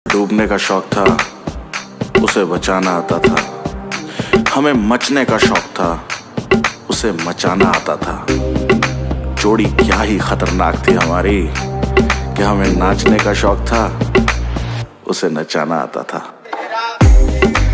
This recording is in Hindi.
डूबने का शौक था, उसे बचाना आता था। हमें मचने का शौक था, उसे मचाना आता था। जोड़ी क्या ही खतरनाक थी हमारी कि हमें नाचने का शौक था, उसे नचाना आता था।